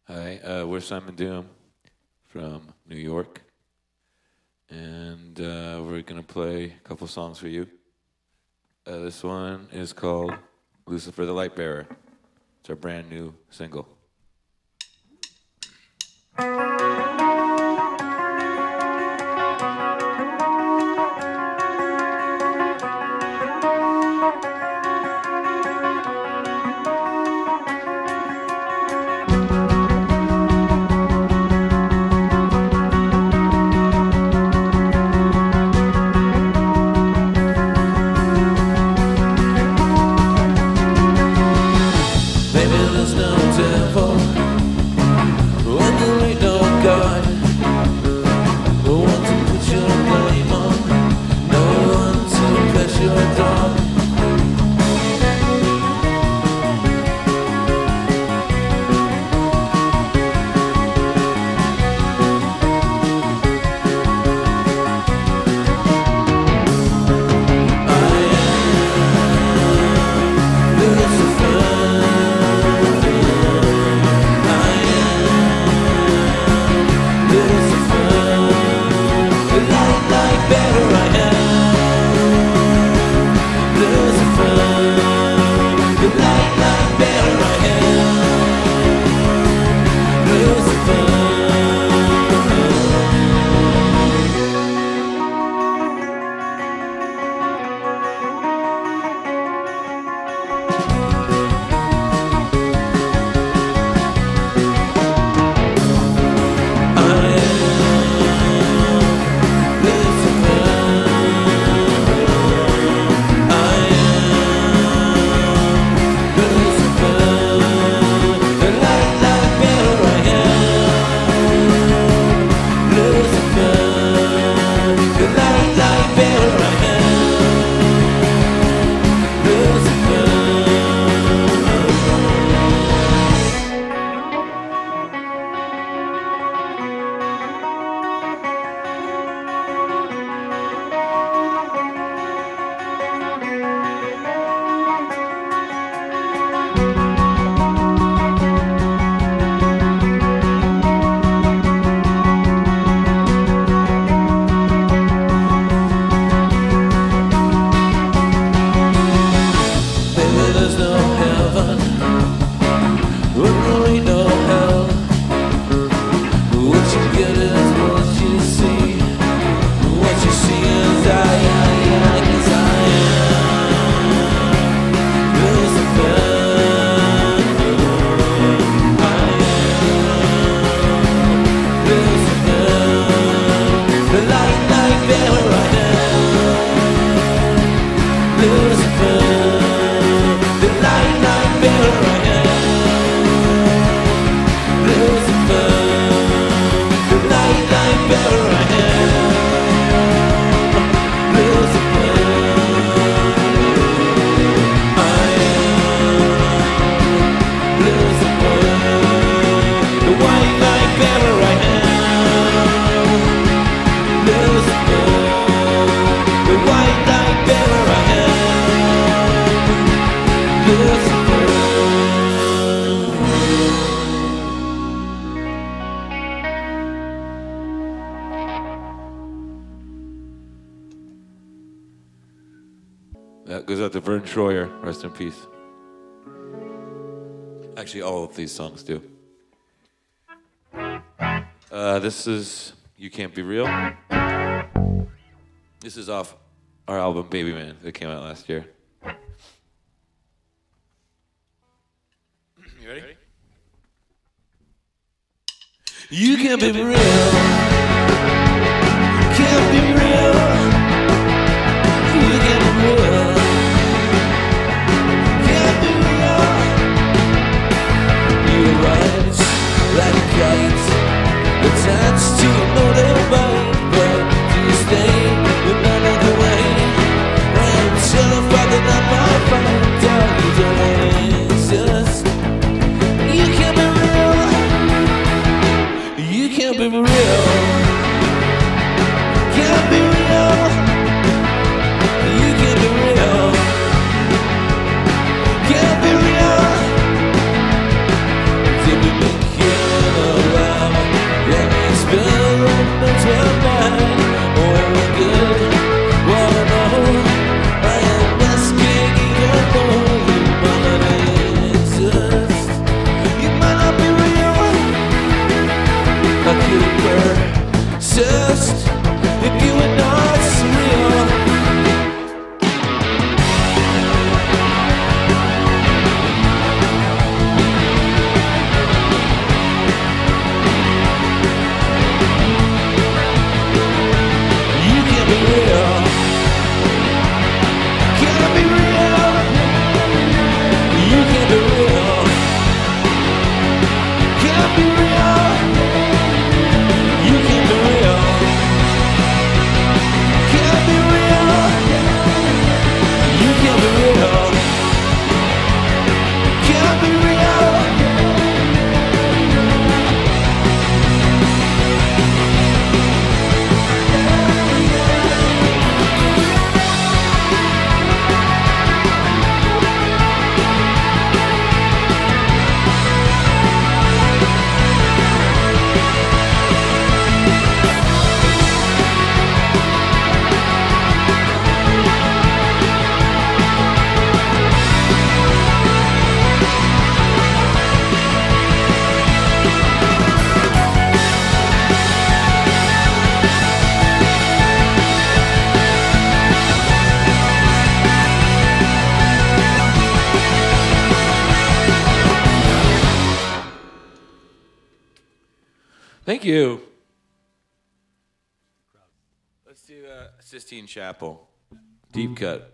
Hi, we're Simon Doom from New York, and we're gonna play a couple songs for you. This one is called Lucifer the Light Bearer. It's our brand new single. That goes out to Vern Troyer, rest in peace. Actually, all of these songs do. This is You Can't Be Real. This is off our album Baby Man that came out last year. You ready? You can't be real. Can't be real. You can't be real. Can't be real. You rise like a kite attached to a motorbike, but do you stay with none of the way? I'm terrified that I might find out you don't exist. You can't be real. You can't be real. Thank you. Let's do Sistine Chapel. Deep cut.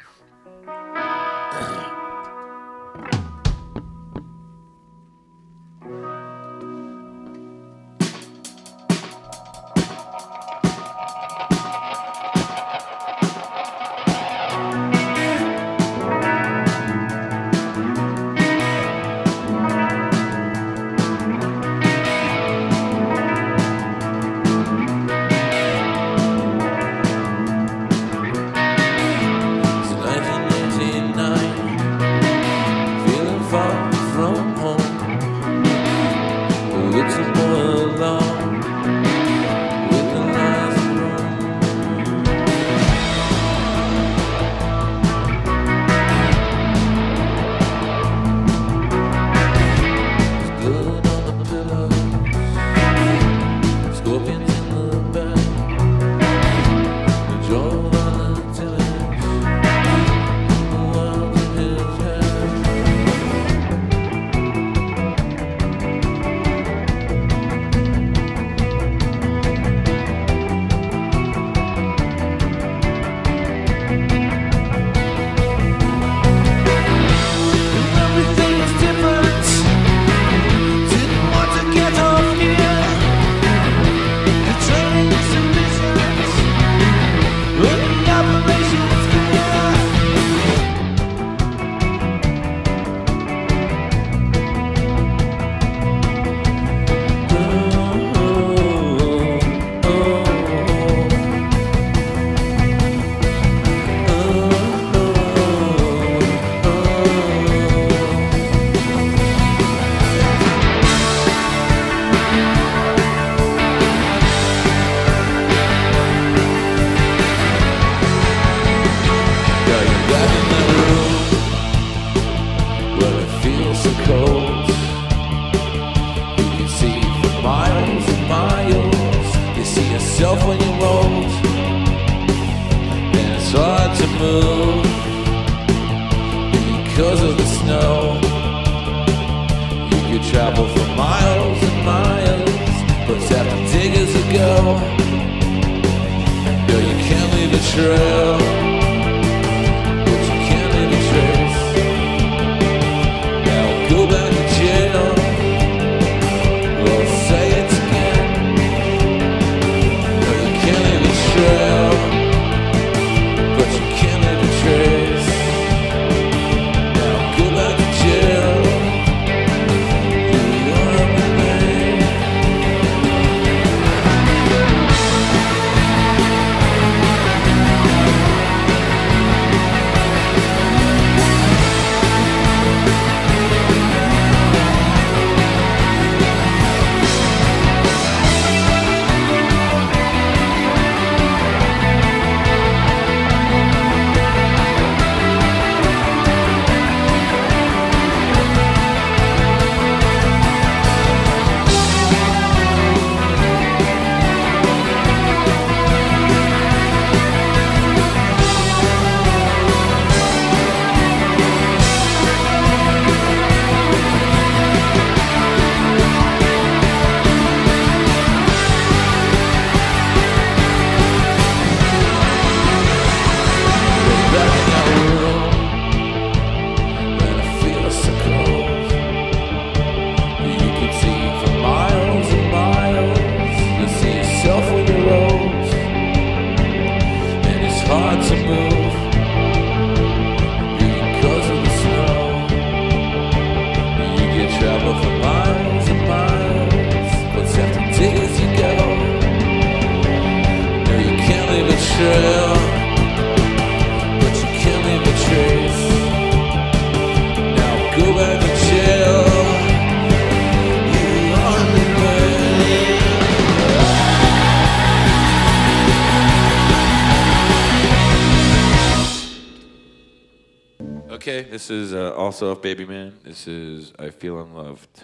Okay, this is also off Baby Man. This is I Feel Unloved.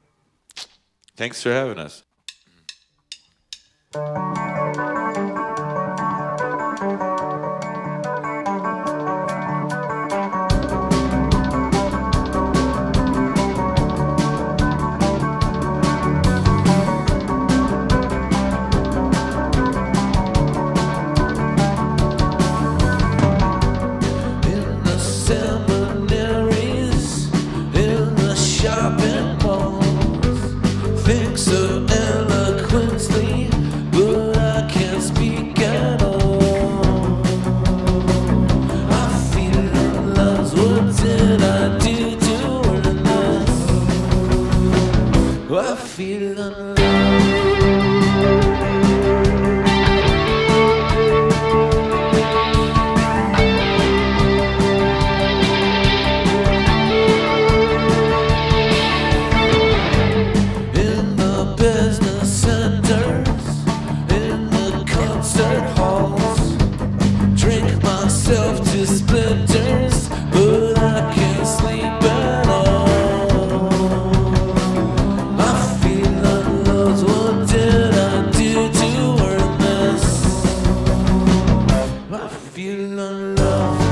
Thanks for having us. think so eloquently, but I can't speak at all. I feel unloved. What did I do to earn this? I feel unloved. To splinters, but I can't sleep at all. I feel unloved. What did I do to earn this? I feel unloved.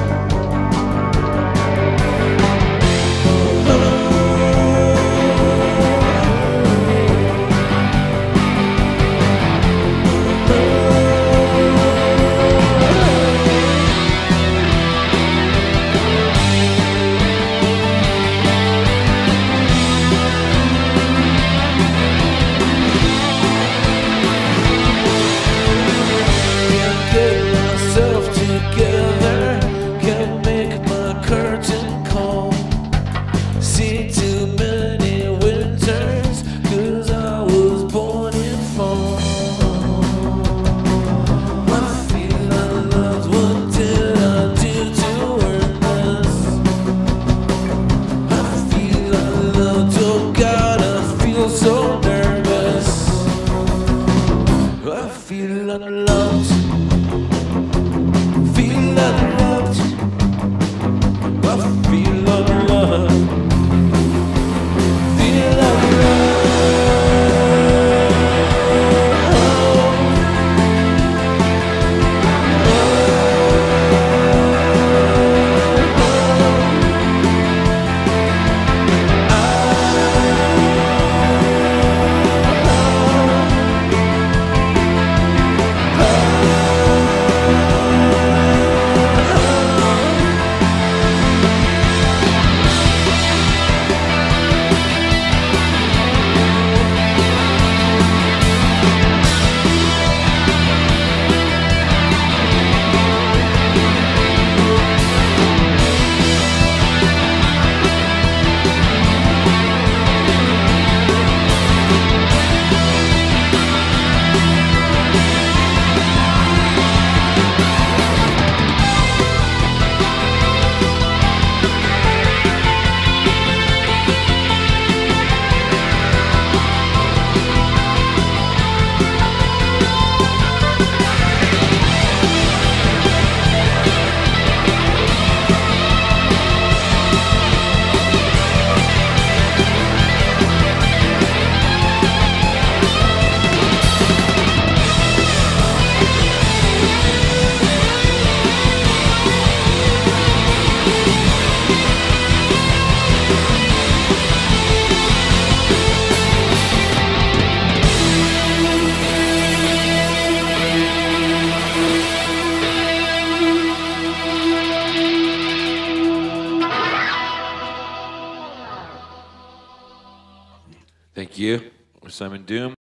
So nervous, I feel unloved, feel unloved, I feel unloved, feel unloved. Thank you. We're Simon Doom.